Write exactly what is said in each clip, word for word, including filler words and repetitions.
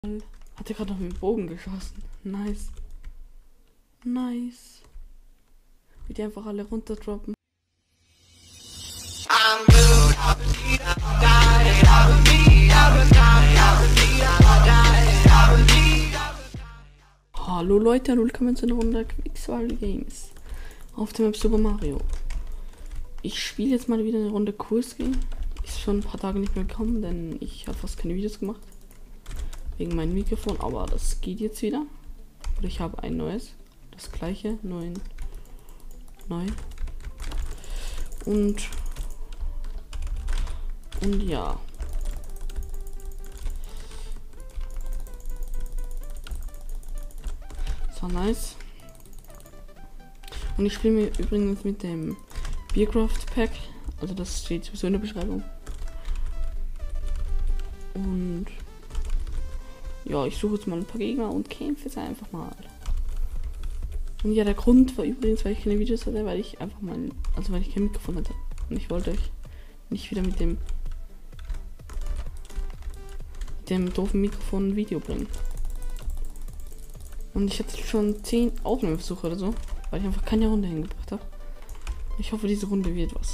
Hat er gerade noch mit dem Bogen geschossen. Nice. Nice. Wie die einfach alle runterdroppen. Hallo Leute, willkommen zu einer Runde Quicksilver Games auf dem Map Super Mario. Ich spiele jetzt mal wieder eine Runde Kurski. Ist schon ein paar Tage nicht mehr gekommen, denn ich habe fast keine Videos gemacht. Wegen meinem Mikrofon, aber das geht jetzt wieder. Und ich habe ein neues. Das gleiche, nur in neu. Und und ja. So nice. Und ich spiele mir übrigens mit dem Beercraft Pack. Also das steht sowieso in der Beschreibung. Und ja, ich suche jetzt mal ein paar Gegner und kämpfe jetzt einfach mal. Und ja, der Grund war übrigens, weil ich keine Videos hatte, weil ich einfach mal, also weil ich kein Mikrofon hatte. Und ich wollte euch nicht wieder mit dem mit dem doofen Mikrofon ein Video bringen. Und ich hatte schon zehn Aufnahmeversuche oder so, weil ich einfach keine Runde hingebracht habe. Ich hoffe, diese Runde wird was.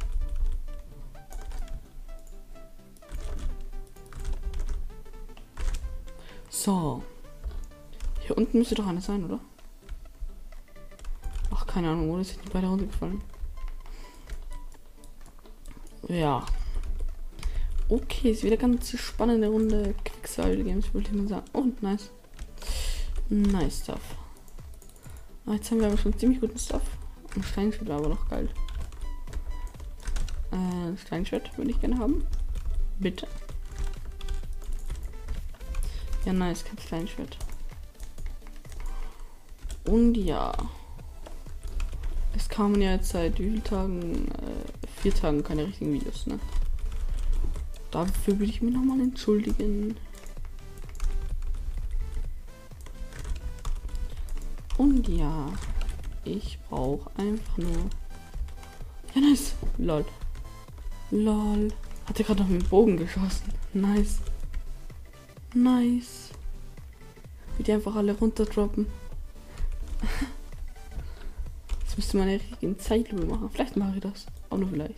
So. Hier unten müsste doch einer sein, oder? Ach, keine Ahnung, wo ist jetzt beide runtergefallen? Ja. Okay, ist wieder ganz spannende Runde Quicksilver Games, wollte ich mal sagen. Und oh, nice. Nice Stuff. Ah, jetzt haben wir aber schon ziemlich guten Stuff. Ein Steinschwert war aber noch geil. Äh, ein Steinschwert würde ich gerne haben. Bitte. Ja, nice, kein Steinschwert. Und ja. Es kamen ja jetzt seit wie vielen Tagen? Äh, vier Tagen keine richtigen Videos, ne? Dafür würde ich mich nochmal entschuldigen. Und ja. Ich brauche einfach nur. Ja, nice. Lol. Lol. Hat er gerade noch mit dem Bogen geschossen. Nice. Nice. Wie die einfach alle runterdroppen. Jetzt müsste man eine richtige Zeitlupe machen. Vielleicht mache ich das. Auch nur vielleicht.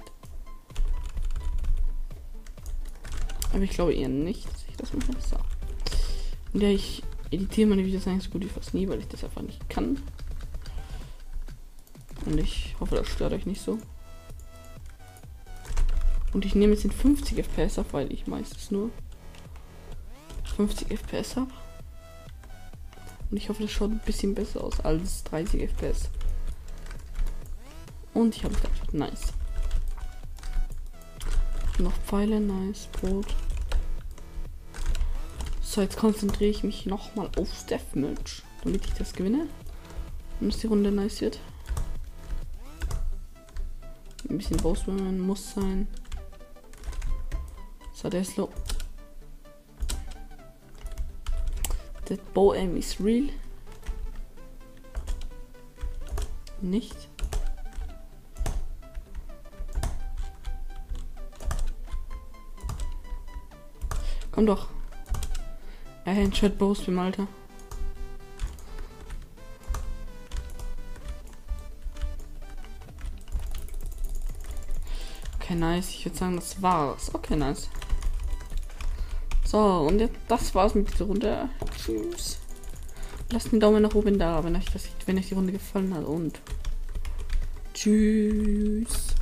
Aber ich glaube eher nicht, dass ich das mache. So. Und ja, ich editiere meine Videos eigentlich so gut wie fast nie, weil ich das einfach nicht kann. Und ich hoffe, das stört euch nicht so. Und ich nehme jetzt den fünfzig F P S auf, weil ich meistens nur fünfzig F P S habe. Und ich hoffe, das schaut ein bisschen besser aus als dreißig F P S. Und ich habe gedacht, nice. Noch Pfeile, nice, Brot. So, jetzt konzentriere ich mich nochmal auf Deathmatch, damit ich das gewinne. Und dass die Runde nice wird. Ein bisschen Bossman muss sein. So, der ist low. That bow aim is real. Nicht. Komm doch. Ein Headshot Bows beim Alter. Okay, nice. Ich würde sagen, das war's. Okay, nice. So, und jetzt, das war's mit dieser Runde. Tschüss. Lasst einen Daumen nach oben da, wenn euch, das, wenn euch die Runde gefallen hat. Und tschüss.